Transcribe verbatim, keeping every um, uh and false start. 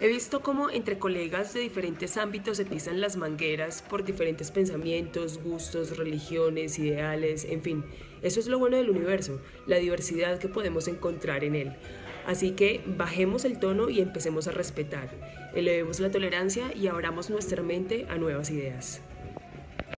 He visto cómo entre colegas de diferentes ámbitos se pisan las mangueras por diferentes pensamientos, gustos, religiones, ideales, en fin. Eso es lo bueno del universo, la diversidad que podemos encontrar en él. Así que bajemos el tono y empecemos a respetar. Elevemos la tolerancia y abramos nuestra mente a nuevas ideas.